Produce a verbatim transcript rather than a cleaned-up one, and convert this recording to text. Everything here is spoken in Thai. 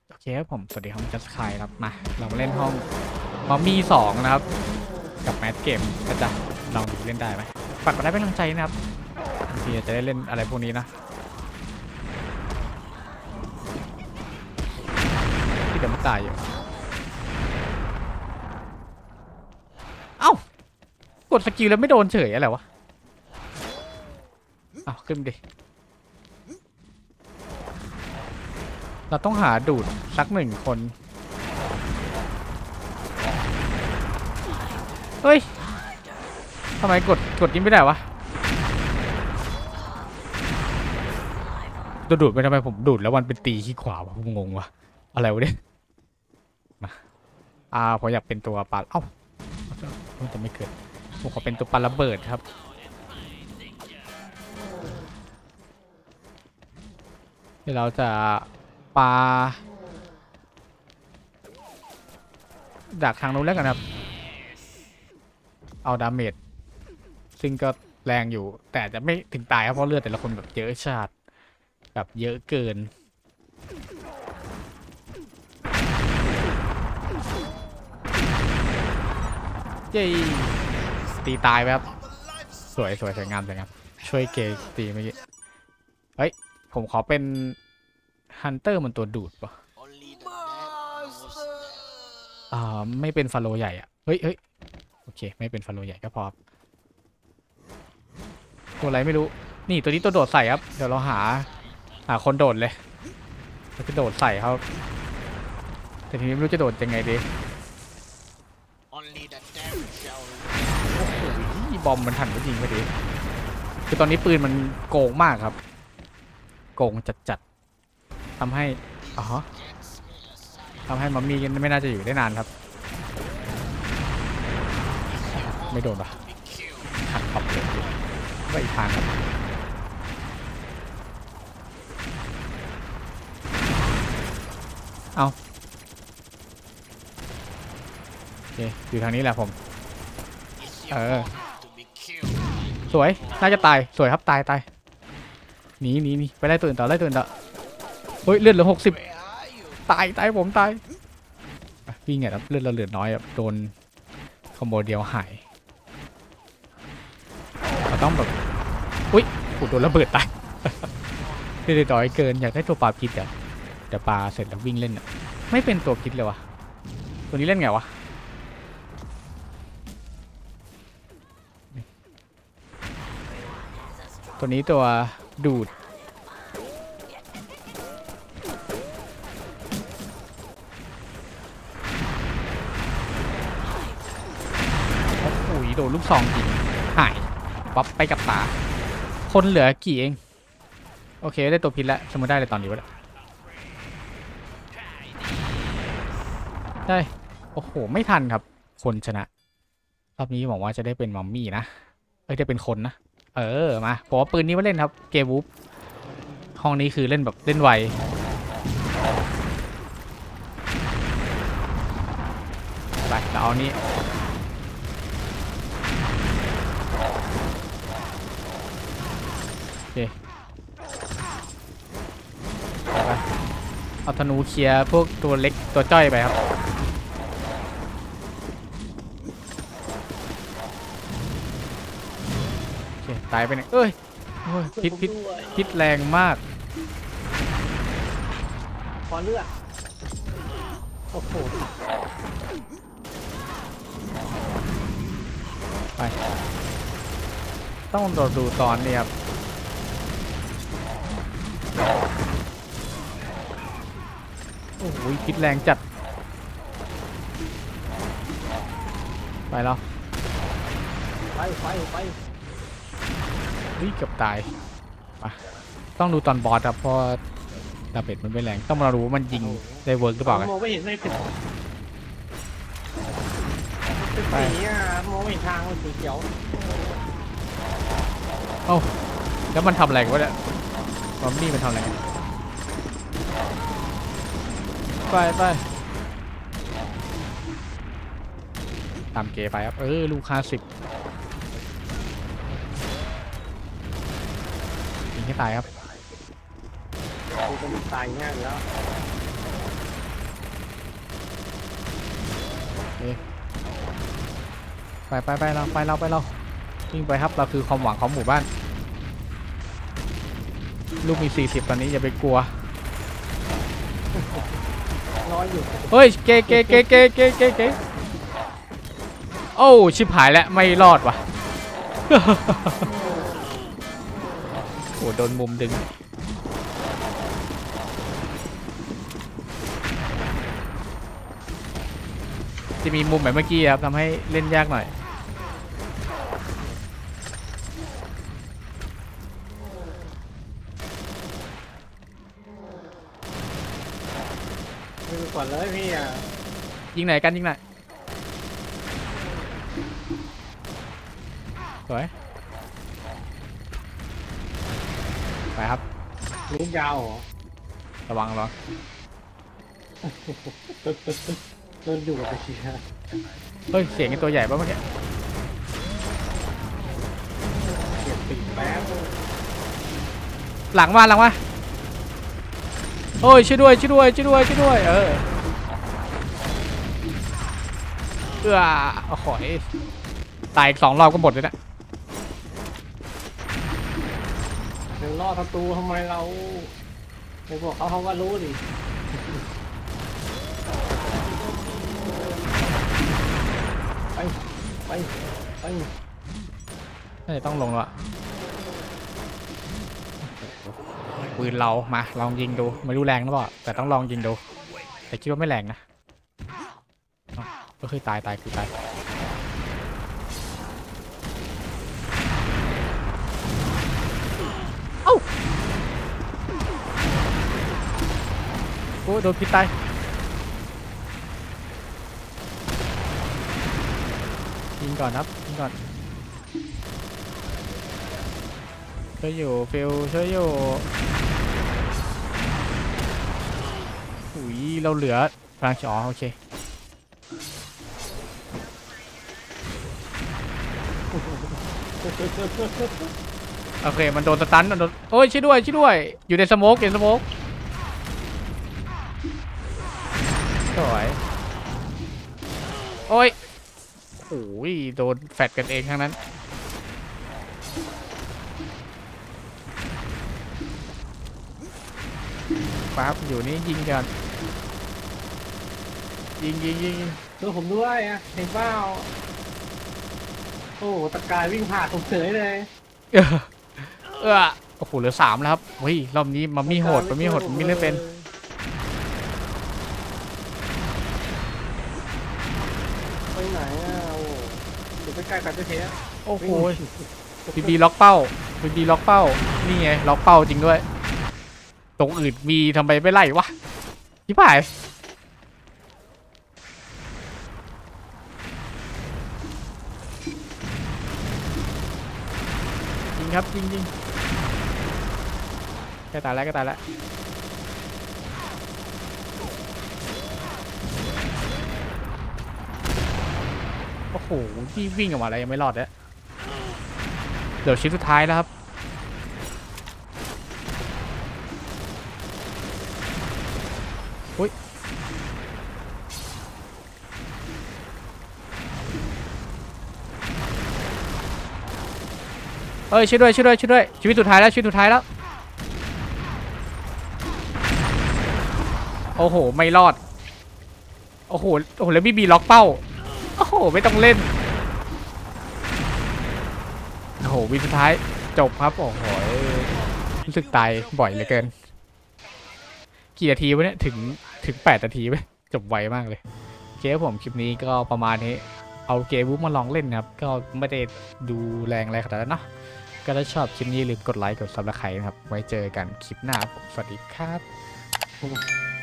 โอเคครับผมสวัสดีครับจัสคายครับมาเรามาเล่นห้องมอมมี่สองนะครับกับแมทเกมก็จะลองดูเล่นได้ไหมฝากกดไลค์เป็นกำลังใจนะครับบางทีจะได้เล่นอะไรพวกนี้นะที่เดี๋ยวมันตายอยู่เอ้ากดสกิลแล้วไม่โดนเฉยอะไรวะอ้าวขึ้นดิเราต้องหาดูดสักหนึ่งคนเฮ้ยทำไมกดกดนี้ไม่ได้วะดูดไปทำไมผมดูดแล้ววันเป็นตีขี้ขวาวะผมงงวะอะไรวะเนี่ยมาอ่าผมอยากเป็นตัวปลาเอ้ามันจะไม่เกิดผมขอเป็นตัวปลาระเบิดครับเดี๋ยวเราจะปาดักทางนู้นแล้วกันครับเอาดาเมจซึ่งก็แรงอยู่แต่จะไม่ถึงตายครับเพราะเลือดแต่ละคนแบบเยอะชาติแบบเยอะเกินเย้ตีตายไปครับสวยสวยสวยงามสวยงามช่วยเกย์ตีเมื่อกี้เฮ้ยผมขอเป็นฮันเตอร์มันตัวดูดป่ะอ่าไม่เป็นฟาโลใหญ่อ่ะเฮ้ยเฮ้ยโอเคไม่เป็นฟาโลใหญ่ก็พอตัวอะไรไม่รู้นี่ตัวนี้ตัวโดดใส่ครับเดี๋ยวเราหาหาคนโดดเลยเราจะโดดใส่เขาแต่ทีนี้ไม่รู้จะโดดยังไงดีโอ้โหบอมมันทันก็จริงพอดีคือตอนนี้ปืนมันโกงมากครับโกงจัดๆทำให้อ๋อทำให้มัมมี่ไม่น่าจะอยู่ได้นานครับไม่โดนหรอขัดขอบเลยไปอีกทางครับเอาโอเคอยู่ทางนี้แหละผมเออสวยน่าจะตายสวยครับตายตายหนีหนีหนีไปไล่ตัวอื่นต่อไล่ตัวอื่นต่อเฮ้ยเลือดเหลือหกสิบตายตายผมตายวิ่งไงครับเลือดเราเหลือน้อยแบบโดนคอมโบเดียวหายเราต้องแบบอุ้ยกูโดนระเบิดตายเดือดดอยเกินอยากได้ตัวปลาพิษอ่ะเดี๋ยวปลาเสร็จแล้ววิ่งเล่นอ่ะไม่เป็นตัวพิษเลยวะตัวนี้เล่นไงวะตัวนี้ตัวดูดอุ้ยโดนลูกซองจริงหายป๊อปไปกับตาคนเหลือกี่เองโอเคได้ตัวพิษแล้วสมมติได้เลยตอนนี้วะได้โอ้โหไม่ทันครับคนชนะรอบนี้หวังว่าจะได้เป็นมัมมี่นะเอ้ยได้เป็นคนนะเออมาเพราะว่าปืนนี้มาเล่นครับเกมวูฟห้องนี้คือเล่นแบบเล่นไวไปเราเอานี้โอเคไปเอาธนูเคลียร์พวกตัวเล็กตัวจ้อยไปครับโอเคตายไปเนี่ยเอ้ยพิษพิษพิษแรงมากพอเลือดโอ้โหไปต้องโดดดูตอนนี้ครับโอ้โหพิษแรงจัดไปแล้วไปไปไปวิ่งเกือบตายมาต้องดูตอนบอสครับเพราะดาเมจมันไม่แรงต้องมาดูว่ามันยิงได้เวิร์กหรือเปล่ากันมองไม่เห็นไม่เป็นเป็นสีอ่ะมองไม่เห็นทางมันสีเขียวโอ้แล้วมันทำอะไรกันวะเนี่ยมัมมี่มันทำอะไรกันไปไปตามเกไปครับเออลูกค้าสิบยิงให้ตายครับตายง่ายแล้วไปไปไปเราไปเราไปเราวิ่งไปครับเราคือความหวังของหมู่บ้านลูกมีสี่สิบตอนนี้อย่าไปกลัวน้อยอยู่เฮ้ยเกเกเกเกเกเกเกโอ้ชิบหายแล้วไม่รอดว่ะ โอ้โดนมุมดึงจะมีมุมแบบเมื่อกี้ครับทำให้เล่นยากหน่อยมือก่อนเลยพี่อ่ะยิงไหนกันยิงไหนสวยไปครับลูกยาวเหรอระวังระวังโดนอยู่กับไปเชียร์เฮ้ยเสียงไอ้ตัวใหญ่ป่ะเมื่อกี้เก็บปีกแป๊บหลังมาหลังมาโอ้ยช่วยด้วยช่วยด้วยช่วยด้วยช่วยด้วยเออเอื้อโอ้โหตายอีกสองรอบก็หมดเลยนะเดี๋ยวล่อประตูทำไมเราไปบอกเขาเขาก็รู้ดิไปไปไปน่าจะต้องลงแล้วอะปืนเรามาลองยิงดูไม่รู้แรงหรือเปล่าแต่ต้องลองยิงดูแต่คิดว่าไม่แรงนะอ้าวก็คือตายตายคือตายเอ้าโอ้ยโดนพิษตายยิงก่อนครับยิงก่อนช่วยอยู่ฟิลช่วยอยู่อุ้ยเราเหลือพลังอ๋อโอเคโอเคมันโดนสตันมันโดนโอ้ยช่วยด้วยช่วยด้วยอยู่ในสโมกอยู่ในสโมกสวยโอ้ยโอ้ยโดนแฟดกันเองทั้งนั้นปั๊บอยู่นี่ยิงกันยิงยิงยิงดูผมด้วยอ่ะเห็นเปล่าโอ้ตะกายวิ่งผ่านผมเฉยเลยเออเออโอ้โหเหลือสามแล้วครับเฮ้ยรอบนี้มัมมี่โหดมัมมี่โหดมัมมี่เล่นเป็นไปไหนอ่ะโอ้อยู่ใกล้ๆกันจะเทสโอ้โหบีบีล็อกเป้าบีบีล็อกเป้านี่ไงล็อกเป้าจริงด้วยตรงอื่นมีทำไมไม่ไล่วะพี่ผ่ายยิงครับยิงยิงแกตายแล้วแกตายแล้วโอ้โหที่วิ่งออกมาอะไรยังไม่รอดเลยเดี๋ยวชิ้นสุดท้ายแล้วครับอุ้ยเอ้ยช่วยด้วยช่วยด้วยช่วยด้วยชีวิตสุดท้ายแล้วชีวิตสุดท้ายแล้วโอ้โหไม่รอดโอ้โหโอ้โหแล้วบีบีล็อกเป้าโอ้โหไม่ต้องเล่นโอ้โหวิสุดท้ายจบครับโอ้โหรู้สึกตายบ่อยเหลือเกินกี่นาทีวะเนี่ยถึงถึงแปดนาทีไหมจบไวมากเลยโอเคผมคลิปนี้ก็ประมาณนี้เอาเกมบุ๊กมาลองเล่นนะครับก็ไม่ได้ดูแรงอะไรขนาดนั้นเนาะก็ถ้าชอบคลิปนี้อย่าลืมกดไลค์กดซับสไครต์นะครับไว้เจอกันคลิปหน้าผมสวัสดีครับ